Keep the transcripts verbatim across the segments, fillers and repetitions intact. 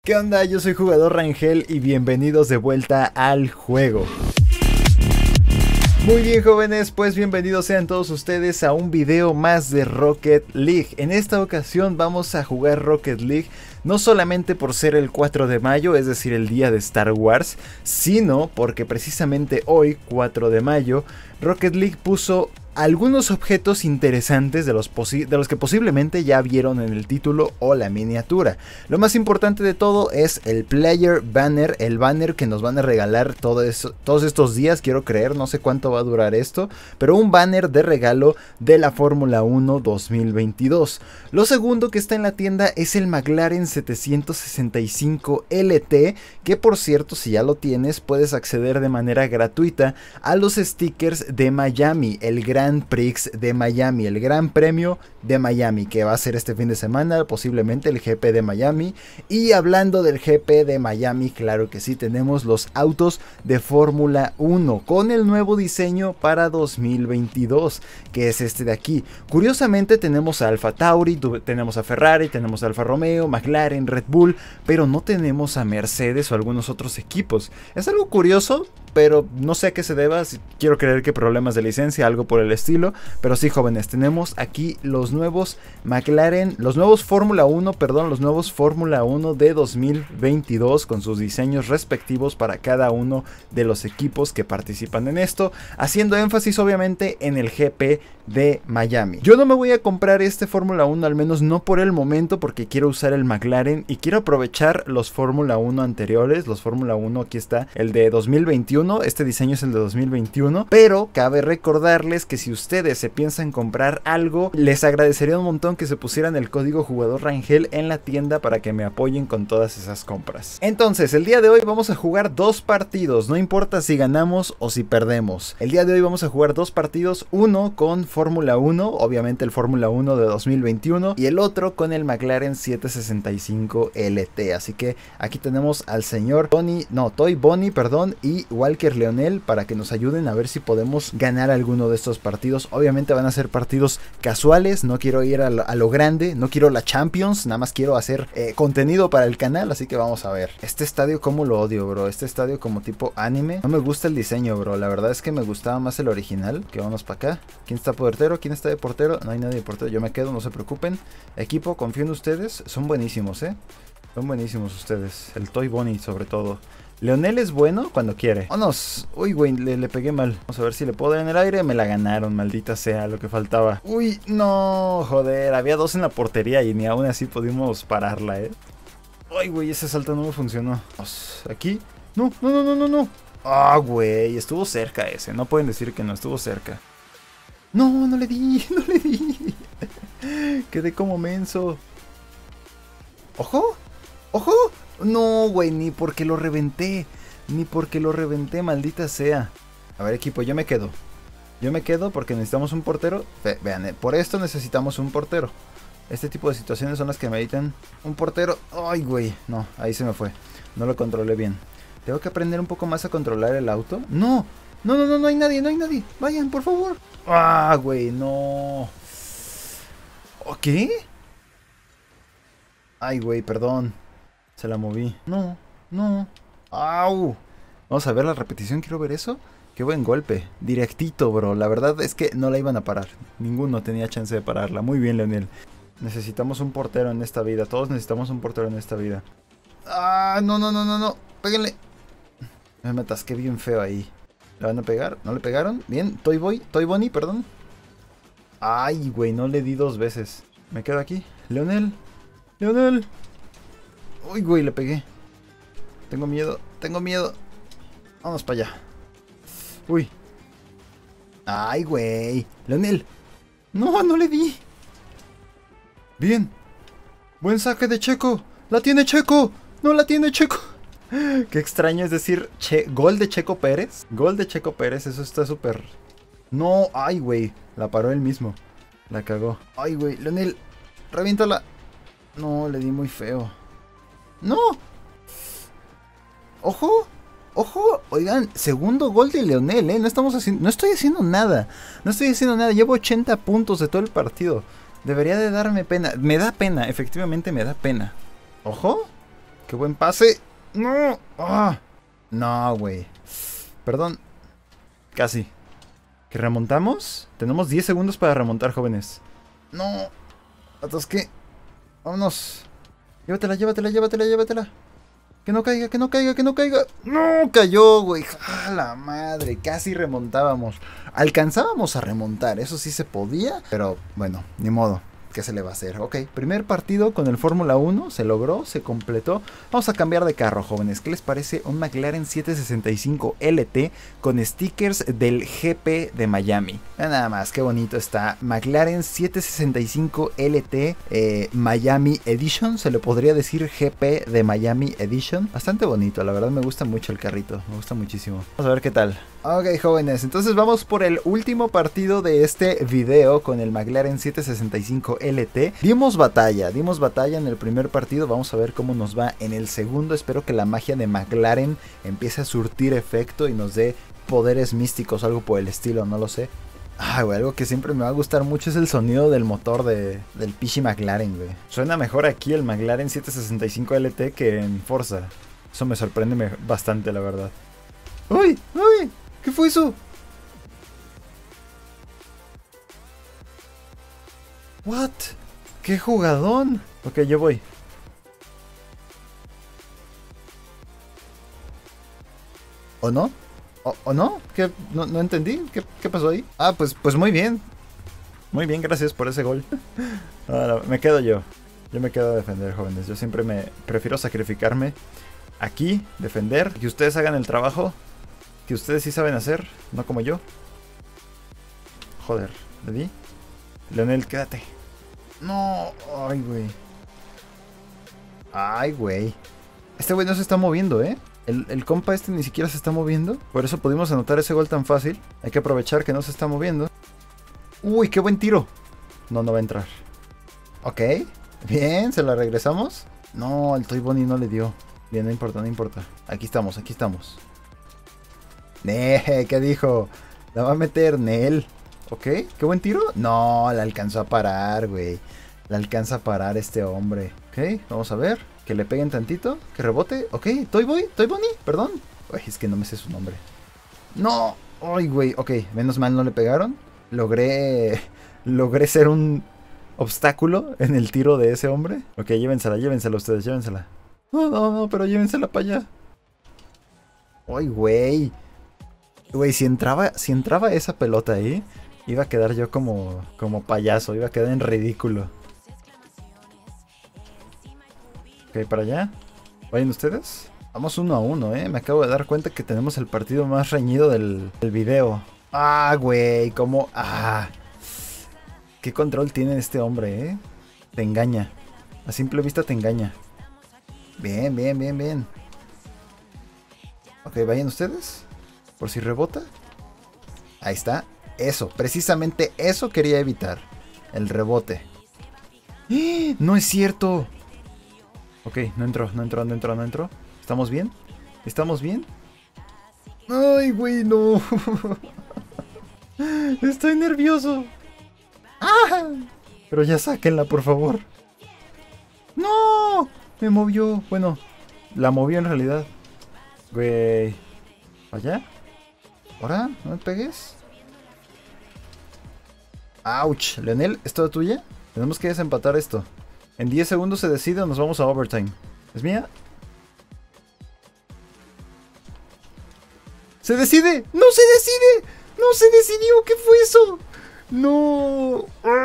¿Qué onda? Yo soy Jugador Rangel y bienvenidos de vuelta al juego. Muy bien, jóvenes, pues bienvenidos sean todos ustedes a un video más de Rocket League. En esta ocasión vamos a jugar Rocket League no solamente por ser el cuatro de mayo, es decir, el día de Star Wars, sino porque precisamente hoy, cuatro de mayo, Rocket League puso algunos objetos interesantes de los, de los que posiblemente ya vieron en el título o la miniatura. Lo más importante de todo es el Player Banner, el banner que nos van a regalar todo eso, todos estos días, quiero creer, no sé cuánto va a durar esto, pero un banner de regalo de la Fórmula uno dos mil veintidós. Lo segundo que está en la tienda es el McLaren setecientos sesenta y cinco L T, que por cierto, si ya lo tienes, puedes acceder de manera gratuita a los stickers de Miami, el gran Prix de Miami, el Gran Premio de Miami, que va a ser este fin de semana, posiblemente el G P de Miami. Y hablando del G P de Miami, claro que sí, tenemos los autos de Fórmula uno con el nuevo diseño para dos mil veintidós, que es este de aquí. Curiosamente tenemos a Alfa Tauri, tenemos a Ferrari, tenemos a Alfa Romeo, McLaren, Red Bull, pero no tenemos a Mercedes o algunos otros equipos. Es algo curioso, pero no sé a qué se deba, quiero creer que problemas de licencia, algo por el estilo. Pero sí, jóvenes, tenemos aquí los nuevos McLaren, los nuevos Fórmula uno, perdón, los nuevos Fórmula uno de dos mil veintidós con sus diseños respectivos para cada uno de los equipos que participan en esto, haciendo énfasis obviamente en el G P de Miami. Yo no me voy a comprar este Fórmula uno, al menos no por el momento, porque quiero usar el McLaren y quiero aprovechar los Fórmula uno anteriores, los Fórmula uno, aquí está el de dos mil veintiuno, este diseño es el de dos mil veintiuno, pero cabe recordarles que si ustedes se piensan comprar algo, les agradecería un montón que se pusieran el código Jugador Rangel en la tienda para que me apoyen con todas esas compras. Entonces, el día de hoy vamos a jugar dos partidos, no importa si ganamos o si perdemos. El día de hoy vamos a jugar dos partidos, uno con Fórmula uno, obviamente el Fórmula uno de dos mil veintiuno, y el otro con el McLaren setecientos sesenta y cinco L T. Así que aquí tenemos al señor Tony, no, Toy Bonnie, perdón, y Walker Leonel para que nos ayuden a ver si podemos ganar alguno de estos partidos. Obviamente van a ser partidos casuales, no quiero ir a lo, a lo grande, no quiero la Champions, nada más quiero hacer eh, contenido para el canal, así que vamos a ver. Este estadio como lo odio, bro, este estadio como tipo anime, no me gusta el diseño, bro, la verdad es que me gustaba más el original. Que vamos para acá. ¿Quién está portero? ¿Quién está de portero? No hay nadie de portero, yo me quedo, no se preocupen. Equipo, confío en ustedes, son buenísimos, eh, son buenísimos ustedes, el Toy Bonnie sobre todo. Leonel es bueno cuando quiere. ¡Vámonos! Uy, güey, le, le pegué mal. Vamos a ver si le puedo dar en el aire. Me la ganaron, maldita sea, lo que faltaba. Uy, no, joder. Había dos en la portería y ni aún así pudimos pararla, ¿eh? Ay, güey, ese salto no me funcionó. Vamos, aquí. No, no, no, no, no, no. Ah, güey, estuvo cerca ese. No pueden decir que no, estuvo cerca. No, no le di, no le di. Quedé como menso. ¡Ojo! ¡Ojo! No, güey, ni porque lo reventé. Ni porque lo reventé, maldita sea. A ver, equipo, yo me quedo. Yo me quedo porque necesitamos un portero. Ve, vean, eh, por esto necesitamos un portero. Este tipo de situaciones son las que meditan un portero. Ay, güey, no, ahí se me fue. No lo controlé bien. Tengo que aprender un poco más a controlar el auto. No, no, no, no, no hay nadie, no hay nadie. Vayan, por favor. Ah, güey, no. ¿Qué? Ay, güey, perdón. Se la moví. No, no. ¡Au! Vamos a ver la repetición, quiero ver eso. Qué buen golpe. Directito, bro. La verdad es que no la iban a parar. Ninguno tenía chance de pararla. Muy bien, Leonel. Necesitamos un portero en esta vida. Todos necesitamos un portero en esta vida. ¡Ah! No, no, no, no, no. Péguenle. Me atasqué bien feo ahí. ¿Le van a pegar? ¿No le pegaron? Bien. Toy Boy. Toy Bonnie, perdón. Ay, güey. No le di dos veces. Me quedo aquí. Leonel. Leonel. Uy, güey, le pegué. Tengo miedo, tengo miedo. Vamos para allá. Uy. Ay, güey. Leonel. No, no le di. Bien. Buen saque de Checo. La tiene Checo. No la tiene Checo. Qué extraño es decir che gol de Checo Pérez. Gol de Checo Pérez, eso está súper. No, ay, güey. La paró él mismo. La cagó. Ay, güey. Leonel, reviéntala. No, le di muy feo. ¡No! ¡Ojo! ¡Ojo! Oigan, segundo gol de Leonel, ¿eh? No estamos haciendo... No estoy haciendo nada. No estoy haciendo nada. Llevo ochenta puntos de todo el partido. Debería de darme pena. Me da pena. Efectivamente me da pena. ¡Ojo! ¡Qué buen pase! ¡No! ¡Ah! No, güey. Perdón. Casi. ¿Que remontamos? Tenemos diez segundos para remontar, jóvenes. No. Atasqué. Vámonos. Llévatela, llévatela, llévatela, llévatela. Que no caiga, que no caiga, que no caiga. No, cayó, güey. ¡A la madre! Casi remontábamos. Alcanzábamos a remontar, eso sí se podía. Pero bueno, ni modo. ¿Qué se le va a hacer? Ok, primer partido con el Fórmula uno. Se logró, se completó. Vamos a cambiar de carro, jóvenes. ¿Qué les parece un McLaren setecientos sesenta y cinco L T con stickers del G P de Miami? Nada más, qué bonito está. McLaren setecientos sesenta y cinco L T eh, Miami Edition. Se le podría decir G P de Miami Edition. Bastante bonito, la verdad me gusta mucho el carrito. Me gusta muchísimo. Vamos a ver qué tal. Ok, jóvenes, entonces vamos por el último partido de este video con el McLaren setecientos sesenta y cinco L T. Dimos batalla, dimos batalla en el primer partido. Vamos a ver cómo nos va en el segundo. Espero que la magia de McLaren empiece a surtir efecto y nos dé poderes místicos, algo por el estilo, no lo sé. Ah, güey, algo que siempre me va a gustar mucho es el sonido del motor de, del Pichi McLaren, güey. Suena mejor aquí el McLaren setecientos sesenta y cinco L T que en Forza. Eso me sorprende bastante, la verdad. ¡Uy! ¡Uy! ¿Qué fue eso? What? ¡Qué jugadón! Ok, yo voy. ¿O no? ¿O, o no? ¿Qué? No, no entendí. ¿Qué, ¿Qué pasó ahí? Ah, pues, pues muy bien. Muy bien, gracias por ese gol. Ahora, me quedo yo. Yo me quedo a defender, jóvenes. Yo siempre me prefiero sacrificarme aquí, defender. Que ustedes hagan el trabajo que ustedes sí saben hacer, no como yo. Joder, ¿le di? Leonel, quédate. No, ay, güey. Ay, güey. Este güey no se está moviendo, ¿eh? El, el compa este ni siquiera se está moviendo. Por eso pudimos anotar ese gol tan fácil. Hay que aprovechar que no se está moviendo. Uy, qué buen tiro. No, no va a entrar. Ok, bien, se la regresamos. No, el Toy Bonnie no le dio. Bien, no importa, no importa. Aquí estamos, aquí estamos. Ne, ¿qué dijo? La va a meter Nel. Ok, qué buen tiro. No, la alcanzó a parar, güey. La alcanza a parar este hombre. Ok, vamos a ver. Que le peguen tantito. Que rebote. Ok, Toy Boy, Toy Bonnie, perdón. Uy, es que no me sé su nombre. No. Ay, güey. Ok, menos mal no le pegaron. Logré. Logré ser un obstáculo en el tiro de ese hombre. Ok, llévensela, llévensela ustedes, llévensela. No, no, no, pero llévensela para allá. Ay, güey. Güey, si entraba, si entraba esa pelota ahí, iba a quedar yo como, como payaso, iba a quedar en ridículo. Ok, para allá. ¿Vayan ustedes? Vamos uno a uno, eh. Me acabo de dar cuenta que tenemos el partido más reñido del, del video. Ah, güey, como... Ah. ¿Qué control tiene este hombre, eh? Te engaña. A simple vista te engaña. Bien, bien, bien, bien. Ok, vayan ustedes. Por si rebota. Ahí está. Eso, precisamente eso quería evitar. El rebote. ¡Eh! No es cierto. Ok, no entró, no entró, no entró, no entró. ¿Estamos bien? ¿Estamos bien? Ay, güey, no. Estoy nervioso. ¡Ah! Pero ya sáquenla, por favor. ¡No! Me movió. Bueno, la movió en realidad. Güey. ¿Allá? ¿Ahora? ¿No me pegues? ¡Auch! Leonel, ¿es toda tuya? Tenemos que desempatar esto. En diez segundos se decide o nos vamos a overtime. ¿Es mía? ¡Se decide! ¡No se decide! ¡No se decidió! ¿Qué fue eso? ¡No!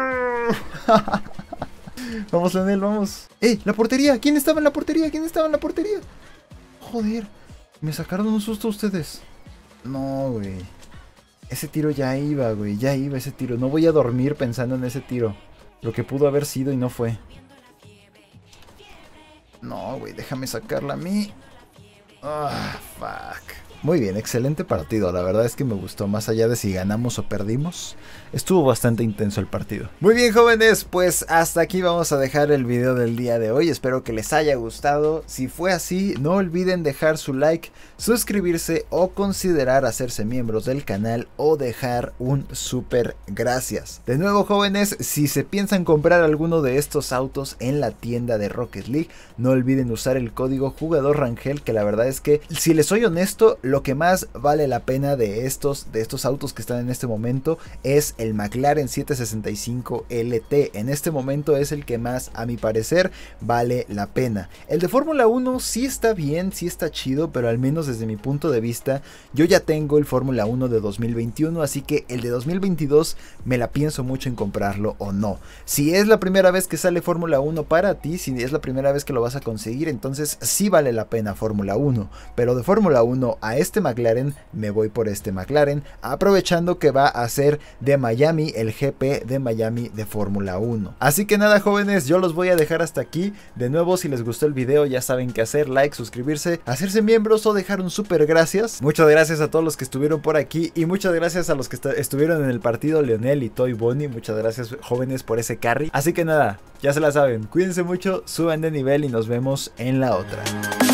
Vamos, Leonel, vamos. ¡Eh! ¡La portería! ¿Quién estaba en la portería? ¿Quién estaba en la portería? Joder. Me sacaron un susto ustedes. No, güey. Ese tiro ya iba, güey. Ya iba ese tiro. No voy a dormir pensando en ese tiro. Lo que pudo haber sido y no fue. No, güey. Déjame sacarla a mí. Ah, fuck. Muy bien, excelente partido, la verdad es que me gustó, más allá de si ganamos o perdimos, estuvo bastante intenso el partido. Muy bien, jóvenes, pues hasta aquí vamos a dejar el video del día de hoy, espero que les haya gustado. Si fue así, no olviden dejar su like, suscribirse o considerar hacerse miembros del canal o dejar un súper gracias. De nuevo, jóvenes, si se piensan comprar alguno de estos autos en la tienda de Rocket League, no olviden usar el código jugador Rangel, que la verdad es que, si les soy honesto, lo que más vale la pena de estos, de estos autos que están en este momento es el McLaren setecientos sesenta y cinco L T. En este momento es el que más, a mi parecer, vale la pena. El de Fórmula uno sí está bien, sí está chido, pero al menos desde mi punto de vista, yo ya tengo el Fórmula uno de dos mil veintiuno, así que el de dos mil veintidós me la pienso mucho en comprarlo o no. Si es la primera vez que sale Fórmula uno para ti, si es la primera vez que lo vas a conseguir, entonces sí vale la pena Fórmula uno, pero de Fórmula uno a este McLaren, me voy por este McLaren, aprovechando que va a ser de Miami, el G P de Miami de Fórmula uno. Así que nada, jóvenes, yo los voy a dejar hasta aquí. De nuevo, si les gustó el video, ya saben qué hacer: like, suscribirse, hacerse miembros o dejar un súper gracias. Muchas gracias a todos los que estuvieron por aquí y muchas gracias a los que estuvieron en el partido, Leonel y Toy Bonnie. Muchas gracias, jóvenes, por ese carry. Así que nada, ya se la saben, cuídense mucho, suban de nivel y nos vemos en la otra.